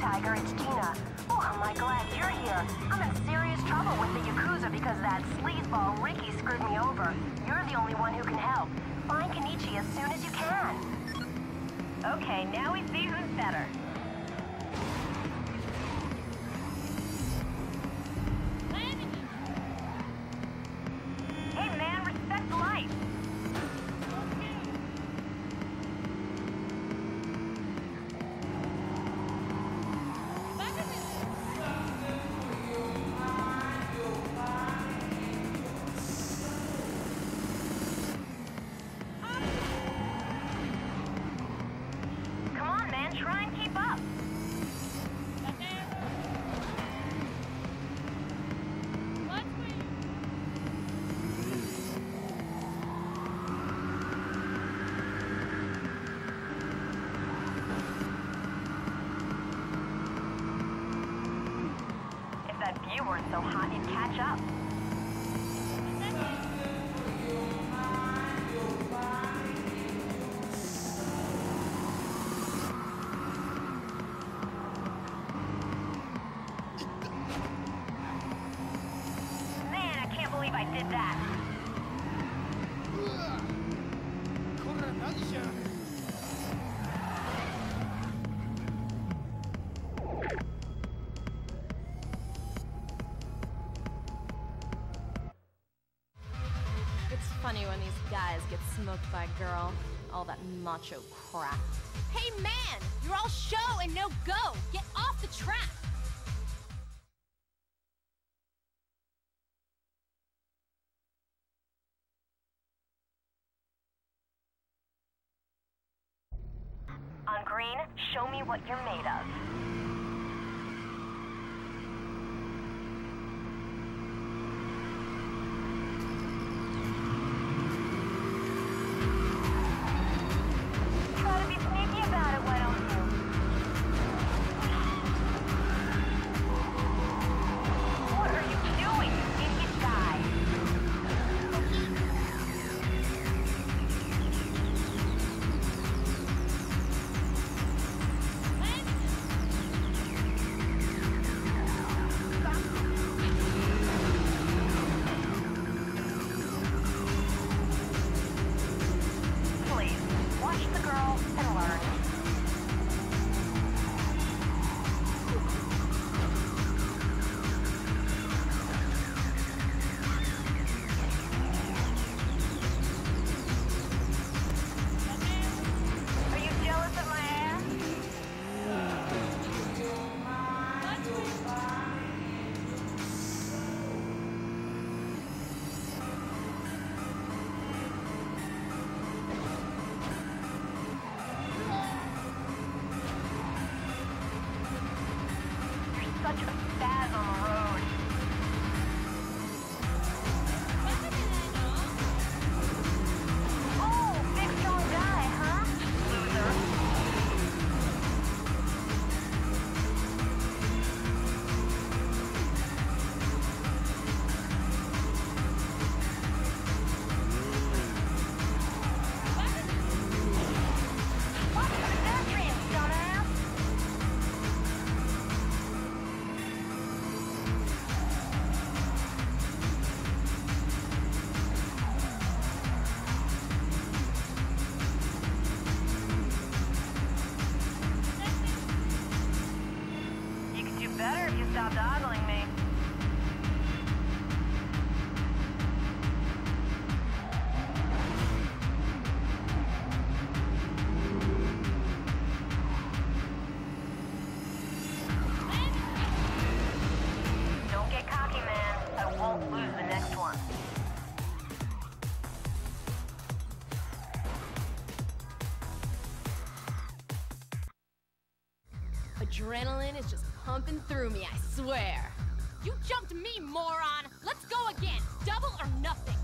Tiger, it's Tina. Oh, am I glad you're here. I'm in serious trouble with the Yakuza because that sleazeball Ricky screwed me over. You're the only one who can help. Find Kenichi as soon as you can. Okay, now we see who's better. Hey man, respect life. Come on, man, try and keep up. If that view weren't so hot, you'd catch up. Man, I can't believe I did that. It's funny when these guys get smoked by a girl. All that macho crap. Hey man! You're all show and no go! Get off the track! On green, show me what you're made of. Try to be sneaky about it, why don't you? What are you doing, you idiot guy? Please, watch the girl and learn. Are you jealous of my ass? You're such a spaz on the road. Oh, big strong guy, huh? Loser. Watch the pedestrians, dumbass! You could do better if you stopped ogling me. Don't get cocky, man. I won't lose the next one. Adrenaline is just pumping through me, I swear. You jumped me, moron! Let's go again! Double or nothing!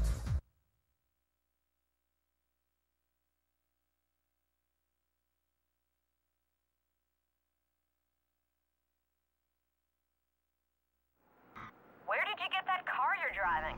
Where did you get that car you're driving?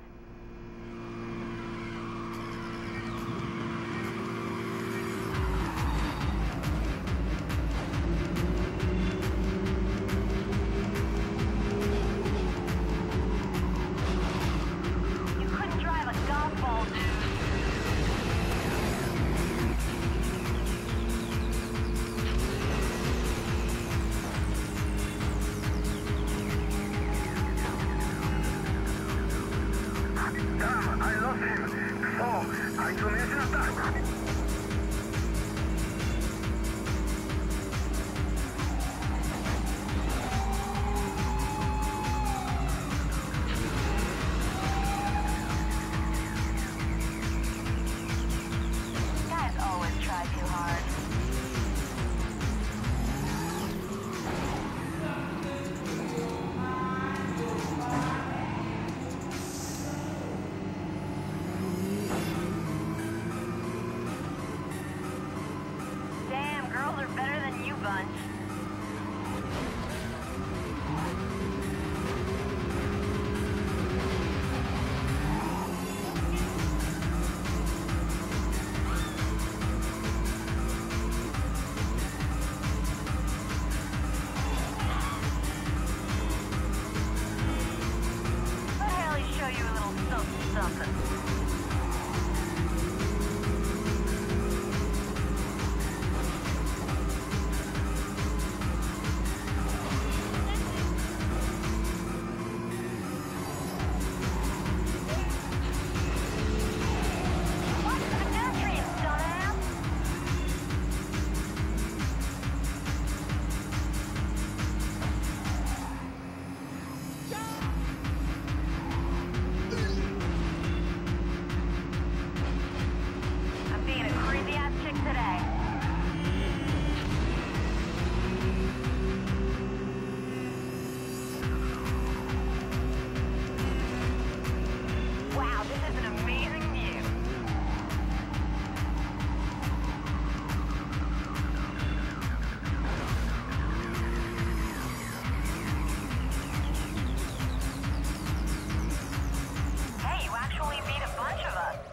Guys always try too hard. Damn, girls are better than you bunch. Let Haley show you a little something something. What's the pedestrian, dumbass? I'm being a crazy ass chick today. Wow, this is an amazing view. Hey, you actually beat a bunch of us.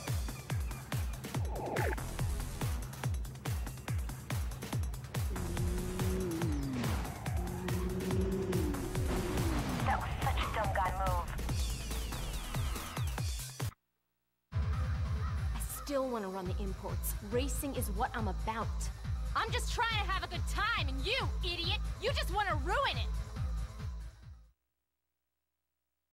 That was such a dumb guy move. I still want to run the imports. Racing is what I'm about. I'm just trying to have a good time, and you, idiot, you just want to ruin it.